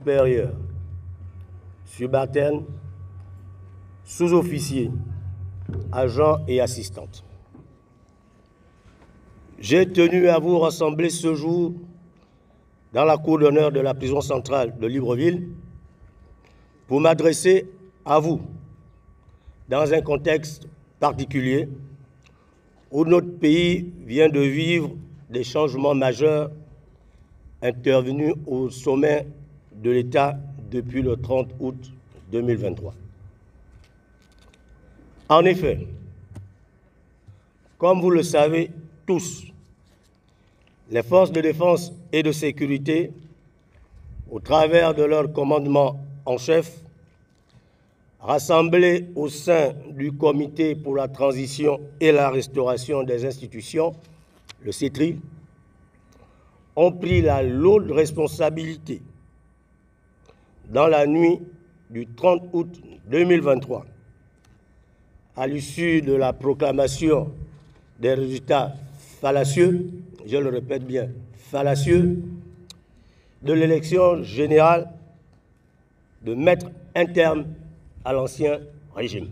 supérieurs, subalternes, sous-officiers, agents et assistantes. J'ai tenu à vous rassembler ce jour dans la cour d'honneur de la prison centrale de Libreville pour m'adresser à vous dans un contexte particulier où notre pays vient de vivre des changements majeurs intervenus au sommet de l'État depuis le 30 août 2023. En effet, comme vous le savez tous, les forces de défense et de sécurité, au travers de leur commandement en chef, rassemblés au sein du Comité pour la transition et la restauration des institutions, le CETRI, ont pris la lourde responsabilité, dans la nuit du 30 août 2023, à l'issue de la proclamation des résultats fallacieux, je le répète bien, fallacieux, de l'élection générale, de mettre un terme à l'ancien régime.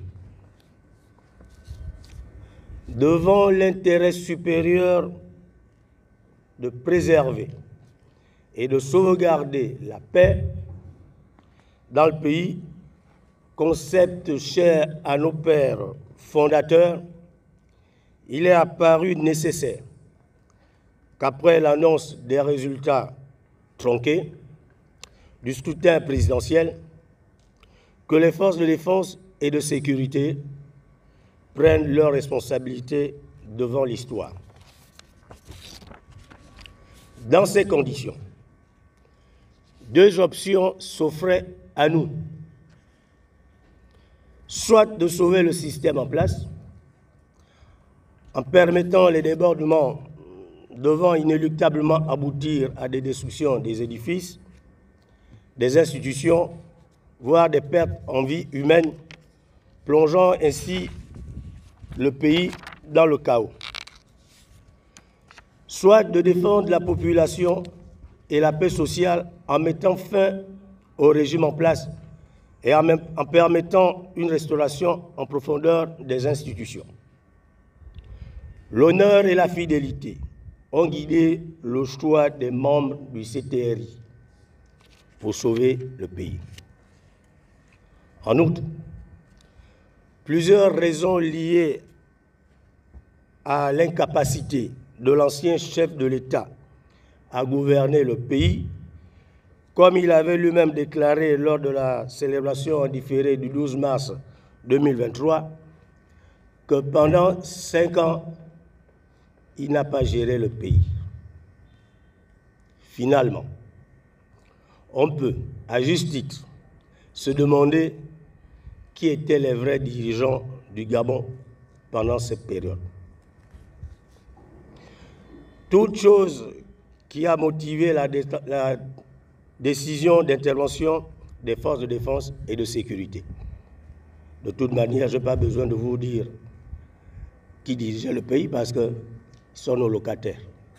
Devant l'intérêt supérieur de préserver et de sauvegarder la paix dans le pays, concept cher à nos pères fondateurs, il est apparu nécessaire qu'après l'annonce des résultats tronqués du scrutin présidentiel, que les forces de défense et de sécurité prennent leurs responsabilités devant l'histoire. Dans ces conditions, deux options s'offraient à nous. Soit de sauver le système en place, en permettant les débordements devant inéluctablement aboutir à des destructions des édifices, des institutions, voire des pertes en vie humaine, plongeant ainsi le pays dans le chaos. Soit de défendre la population et la paix sociale en mettant fin au régime en place et en permettant une restauration en profondeur des institutions. L'honneur et la fidélité ont guidé le choix des membres du CTRI pour sauver le pays. En outre, plusieurs raisons liées à l'incapacité de l'ancien chef de l'État à gouverner le pays, comme il avait lui-même déclaré lors de la célébration en différé du 12 mars 2023, que pendant 5 ans, il n'a pas géré le pays. Finalement, on peut, à juste titre, se demander qui étaient les vrais dirigeants du Gabon pendant cette période. Toute chose qui a motivé la décision d'intervention des forces de défense et de sécurité. De toute manière, je n'ai pas besoin de vous dire qui dirigeait le pays parce que sont nos locataires.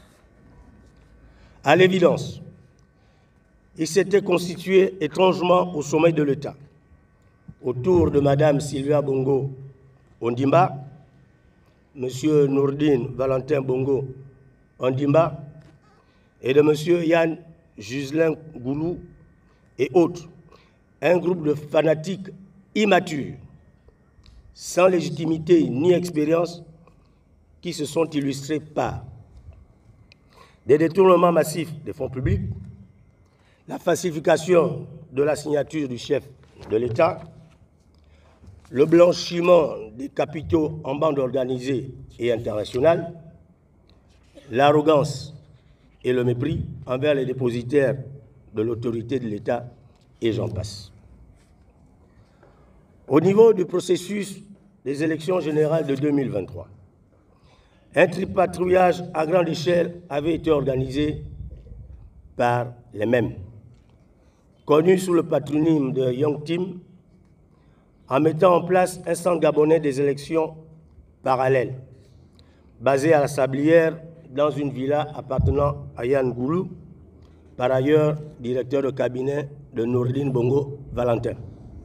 À l'évidence, il s'était constitué étrangement au sommet de l'État, autour de Mme Sylvia Bongo Ondimba, M. Nourdine Valentin Bongo Ondimba et de M. Yann Ghislain Goulou et autres, un groupe de fanatiques immatures, sans légitimité ni expérience, qui se sont illustrés par des détournements massifs des fonds publics, la falsification de la signature du chef de l'État, le blanchiment des capitaux en bande organisée et internationale, l'arrogance et le mépris envers les dépositaires de l'autorité de l'État, et j'en passe. Au niveau du processus des élections générales de 2023, un tripatrouillage à grande échelle avait été organisé par les mêmes, connus sous le patronyme de Young Team, en mettant en place un centre gabonais des élections parallèles, basé à la Sablière, dans une villa appartenant à Yann Goulou, par ailleurs directeur de cabinet de Noureddine Bongo Valentin.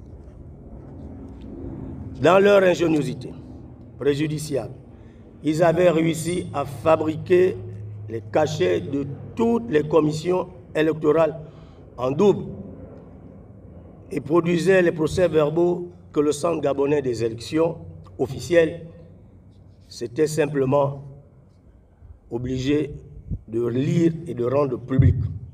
Dans leur ingéniosité préjudiciable, ils avaient réussi à fabriquer les cachets de toutes les commissions électorales en double et produisaient les procès-verbaux que le Centre gabonais des élections officielles s'était simplement obligé de lire et de rendre public.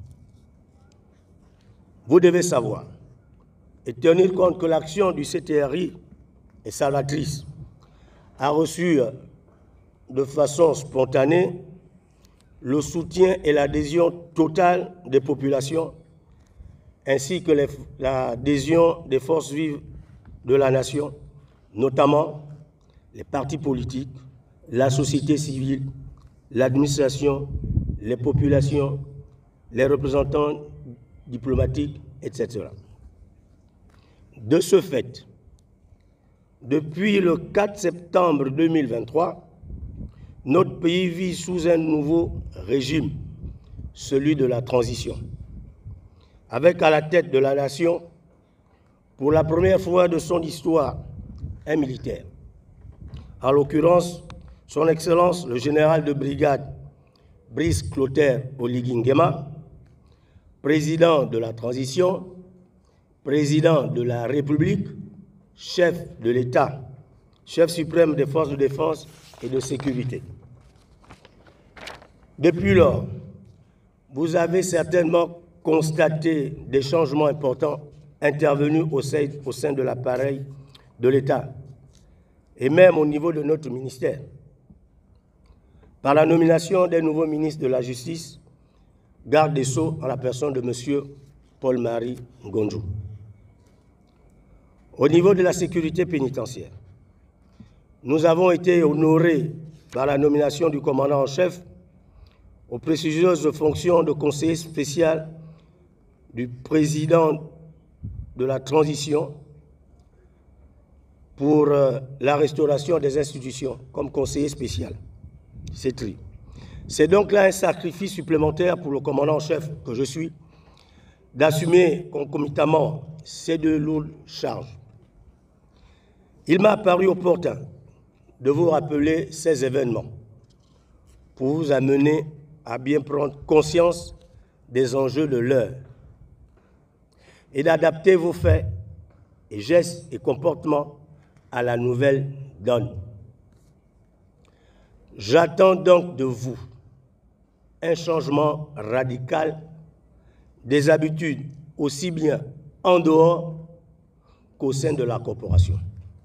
Vous devez savoir et tenir compte que l'action du CTRI est salvatrice, a reçu de façon spontanée le soutien et l'adhésion totale des populations, ainsi que l'adhésion des forces vives de la nation, notamment les partis politiques, la société civile, l'administration, les populations, les représentants diplomatiques, etc. De ce fait, depuis le 4 septembre 2023, notre pays vit sous un nouveau régime, celui de la transition, avec à la tête de la nation, pour la première fois de son histoire, un militaire. En l'occurrence, son Excellence le général de brigade Brice Clotaire Oligui Nguema, président de la transition, président de la République, chef de l'État, chef suprême des forces de défense et de sécurité. Depuis lors, vous avez certainement constaté des changements importants intervenus au sein de l'appareil de l'État et même au niveau de notre ministère, par la nomination des nouveaux ministres de la Justice, garde des Sceaux en la personne de M. Paul-Marie Ngonjo. Au niveau de la sécurité pénitentiaire, nous avons été honorés par la nomination du commandant en chef aux prestigieuses fonctions de conseiller spécial du président de la transition pour la restauration des institutions comme conseiller spécial. C'est donc là un sacrifice supplémentaire pour le commandant en chef que je suis d'assumer concomitamment ces deux lourdes charges. Il m'a paru opportun de vous rappeler ces événements pour vous amener à bien prendre conscience des enjeux de l'heure et d'adapter vos faits et gestes et comportements à la nouvelle donne. J'attends donc de vous un changement radical des habitudes, aussi bien en dehors qu'au sein de la corporation.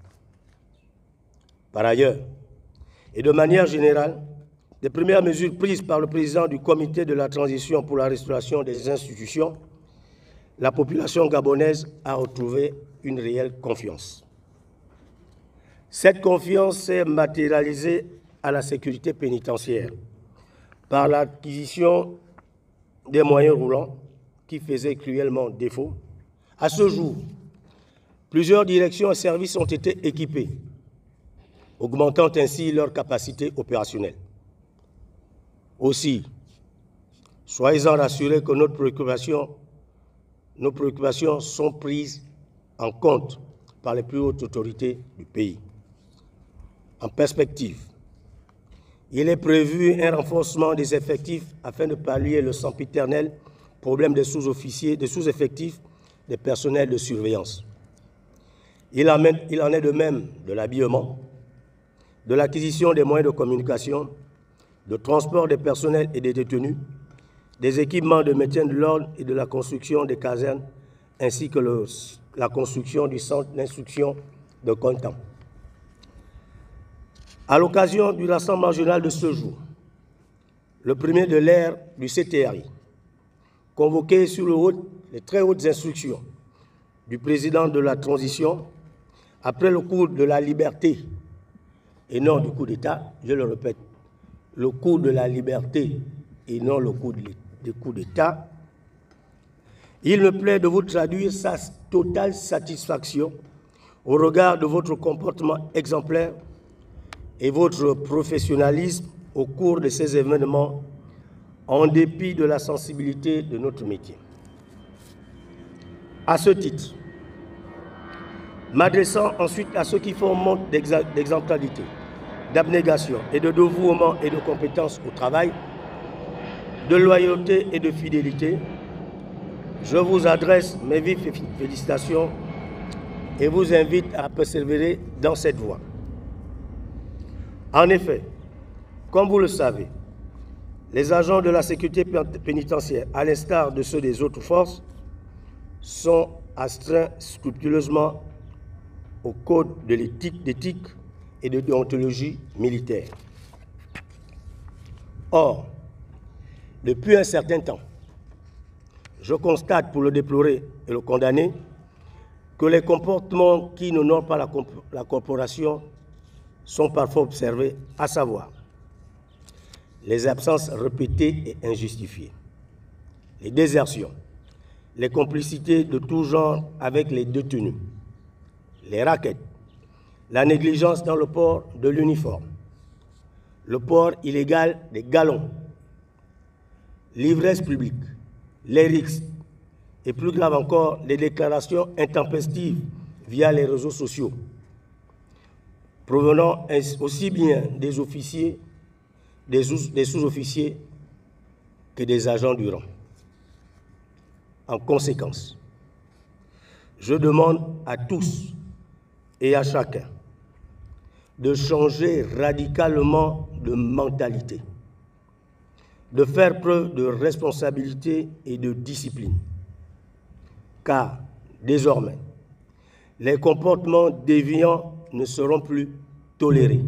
Par ailleurs, et de manière générale, les premières mesures prises par le président du comité de la transition pour la restauration des institutions, la population gabonaise a retrouvé une réelle confiance. Cette confiance s'est matérialisée à la sécurité pénitentiaire par l'acquisition des moyens roulants qui faisaient cruellement défaut. À ce jour, plusieurs directions et services ont été équipés, augmentant ainsi leur capacité opérationnelle. Aussi, soyez-en rassurés que nos préoccupations sont prises en compte par les plus hautes autorités du pays. En perspective, il est prévu un renforcement des effectifs afin de pallier le sempiternel problème des sous-officiers, des sous-effectifs, des personnels de surveillance. Il en est de même de l'habillement, de l'acquisition des moyens de communication, de transport des personnels et des détenus, des équipements de maintien de l'ordre et de la construction des casernes, ainsi que la construction du centre d'instruction de Kontan. À l'occasion du rassemblement général de ce jour, le premier de l'ère du CTRI, convoqué sur les très hautes instructions du président de la transition, après le coup de la liberté et non du coup d'État, je le répète, le coup de la liberté et non le coup d'État, il me plaît de vous traduire sa totale satisfaction au regard de votre comportement exemplaire et votre professionnalisme au cours de ces événements, en dépit de la sensibilité de notre métier. À ce titre, m'adressant ensuite à ceux qui font montre d'exemplarité, d'abnégation et de dévouement et de compétence au travail, de loyauté et de fidélité, je vous adresse mes vives félicitations et vous invite à persévérer dans cette voie. En effet, comme vous le savez, les agents de la sécurité pénitentiaire, à l'instar de ceux des autres forces, sont astreints scrupuleusement au code de d'éthique et de déontologie militaire. Or, depuis un certain temps, je constate, pour le déplorer et le condamner, que les comportements qui n'honorent pas la corporation sont parfois observés, à savoir les absences répétées et injustifiées, les désertions, les complicités de tout genre avec les détenus, les rackets, la négligence dans le port de l'uniforme, le port illégal des galons, l'ivresse publique, les risques et plus grave encore, les déclarations intempestives via les réseaux sociaux, provenant aussi bien des officiers, des sous-officiers que des agents du rang. En conséquence, je demande à tous et à chacun de changer radicalement de mentalité, de faire preuve de responsabilité et de discipline, car désormais, les comportements déviants ne seront plus tolérés.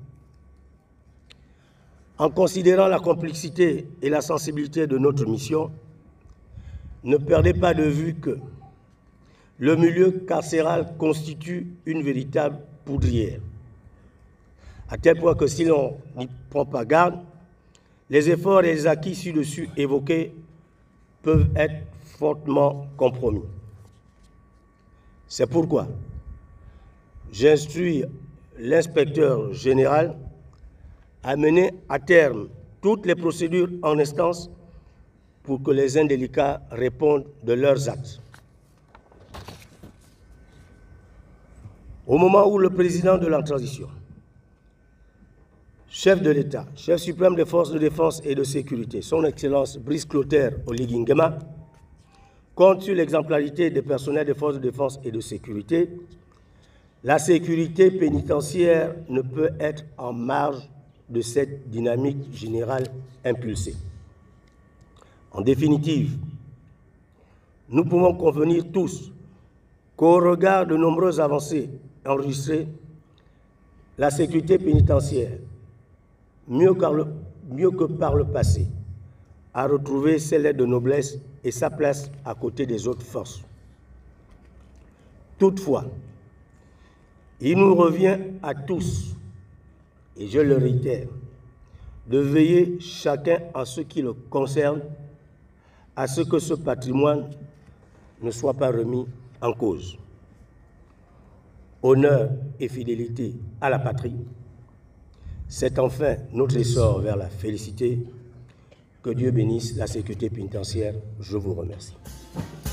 En considérant la complexité et la sensibilité de notre mission, ne perdez pas de vue que le milieu carcéral constitue une véritable poudrière, à tel point que si l'on n'y prend pas garde, les efforts et les acquis ci-dessus évoqués peuvent être fortement compromis. C'est pourquoi j'instruis l'inspecteur général à mener à terme toutes les procédures en instance pour que les indélicats répondent de leurs actes. Au moment où le président de la transition, chef de l'État, chef suprême des forces de défense et de sécurité, son Excellence Brice Clotaire Oligui Nguema, compte sur l'exemplarité des personnels des forces de défense et de sécurité, la sécurité pénitentiaire ne peut être en marge de cette dynamique générale impulsée. En définitive, nous pouvons convenir tous qu'au regard de nombreuses avancées enregistrées, la sécurité pénitentiaire, mieux que par le passé, a retrouvé ses lettres de noblesse et sa place à côté des autres forces. Toutefois, il nous revient à tous, et je le réitère, de veiller chacun en ce qui le concerne à ce que ce patrimoine ne soit pas remis en cause. Honneur et fidélité à la patrie, c'est enfin notre essor vers la félicité. Que Dieu bénisse la sécurité pénitentiaire. Je vous remercie.